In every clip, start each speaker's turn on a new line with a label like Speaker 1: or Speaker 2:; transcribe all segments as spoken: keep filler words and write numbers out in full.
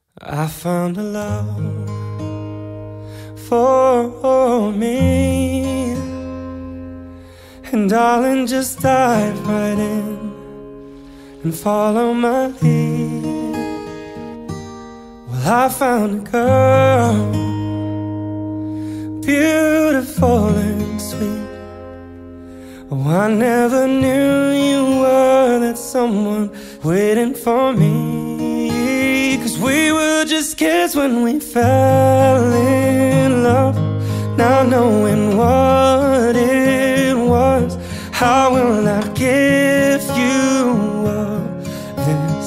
Speaker 1: I found a love for me, and darling, just dive right in and follow my lead. Well, I found a girl, beautiful and sweet. Oh, I never knew you were that someone waiting for me. 'Cause we were just kids when we fell in love. Now knowing what it was, I will not give you up this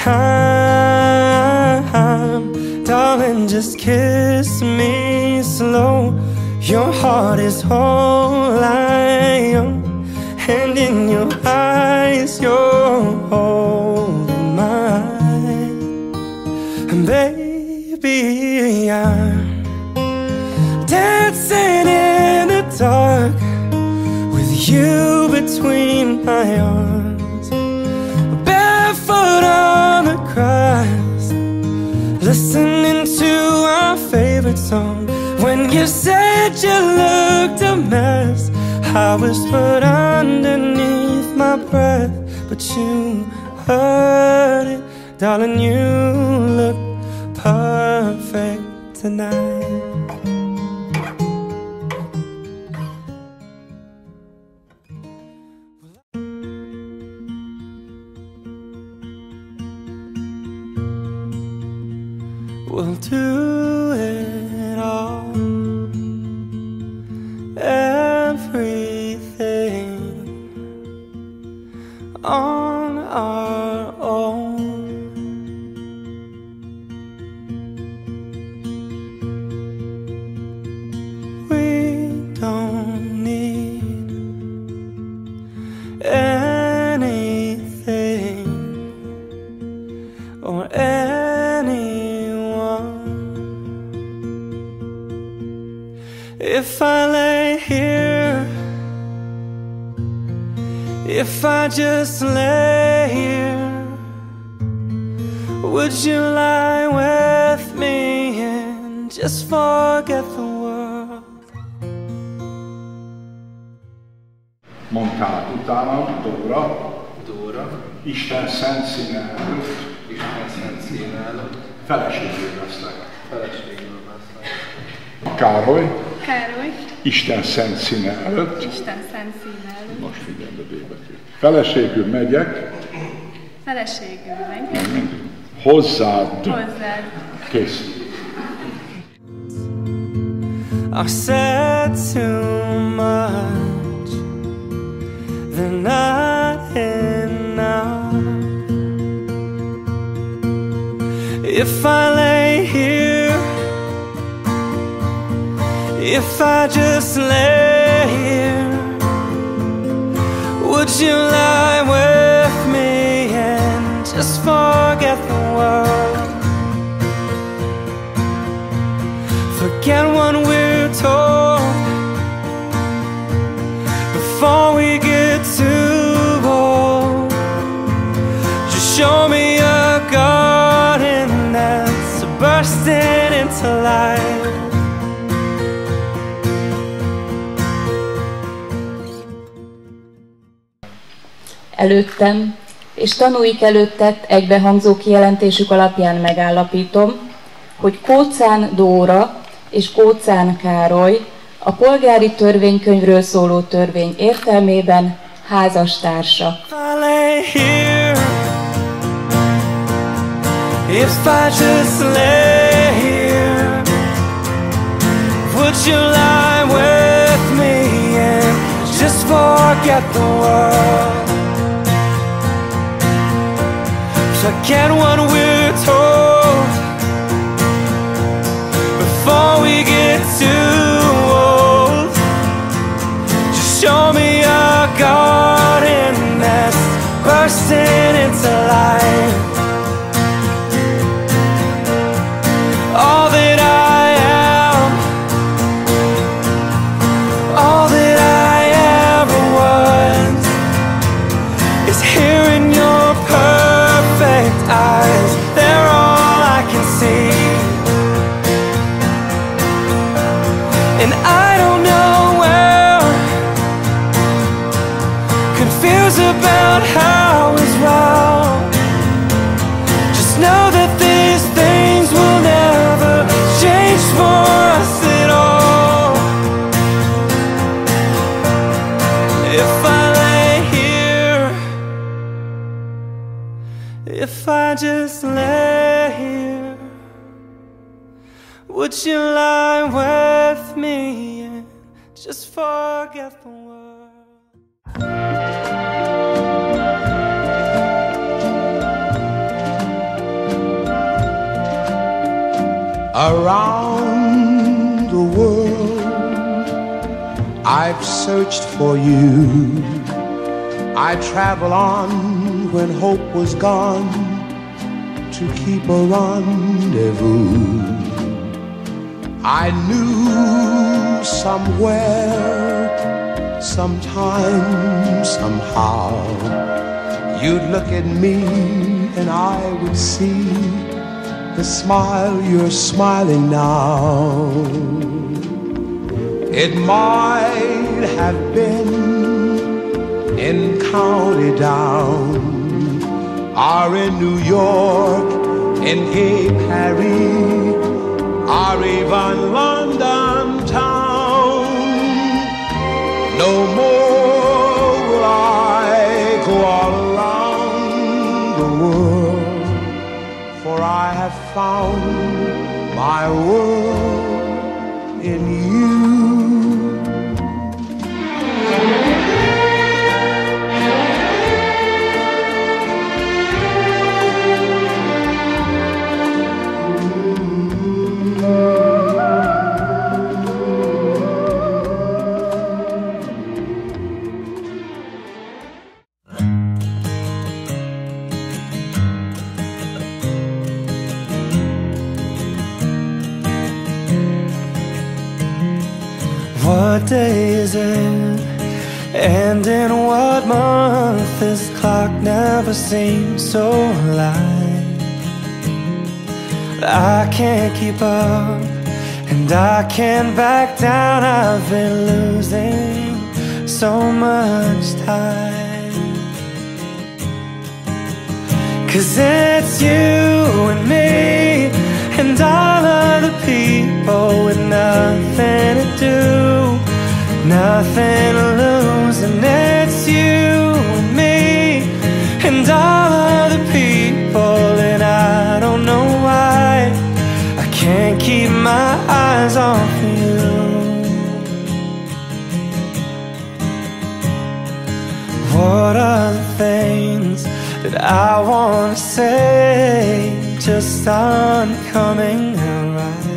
Speaker 1: time. Darling, just kiss me slow. Your heart is all I own, and in your eyes you're holding mine. And baby, I'm dancing in the dark with you between my arms, barefoot on the grass, listening to our favorite song. When you said you looked a mess, I whispered underneath my breath, but you heard it. Darling, you look perfect tonight. We'll do it all, everything on our own. We don't need anything or anyone. If I lay here, if I just lay here, would you lie with me and just forget the world?
Speaker 2: Mondtál utánam, Dóra,
Speaker 3: Dóra,
Speaker 2: Isten szent színe előtt,
Speaker 3: Isten szent színe előtt,
Speaker 2: feleségül leszlek.
Speaker 3: feleségül leszek.
Speaker 2: Károly,
Speaker 4: Károly,
Speaker 2: Isten szent színe előtt,
Speaker 4: Isten szent színe előtt,
Speaker 2: most figyelembe béketű. Feleségül megyek,
Speaker 4: feleségül meg,
Speaker 2: hozzád,
Speaker 4: hozzád.
Speaker 2: kész.
Speaker 1: I said too much, they're not enough. If I lay here, if I just lay here, would you lie with me and just forget the world? Forget what we're told before we get too old. Just show me a garden that's bursting into life.
Speaker 5: Előttem és tanúik előtt tett egybehangzó kijelentésük alapján megállapítom, hogy Kóczán Dóra és Kóczán Károly a polgári törvénykönyvről szóló törvény értelmében házastársak.
Speaker 1: If I just lay here, would you lie with me and just forget the world? Forget what we're told before we get too old. Just show me a garden that's bursting into life. All that I am, all that I ever was, is here in your perfect eyes. They're all I just lay here? Would you lie with me and just forget the world?
Speaker 6: Around the world I've searched for you. I travel on when hope was gone to keep a rendezvous. I knew somewhere, sometime, somehow, you'd look at me and I would see the smile you're smiling now. It might have been in County Down, or in New York, in gay Paris, or even London town. No more will I go all around the world, for I have found my world in you.
Speaker 1: What day is it? And in what month? This clock never seems so alive. I can't keep up, and I can't back down. I've been losing so much time. 'Cause it's you and me and all of the people with nothing to do, nothing to lose. And it's you and me and all of the people, and I don't know why I can't keep my eyes off you. What are the things that I want to say just aren't coming out right?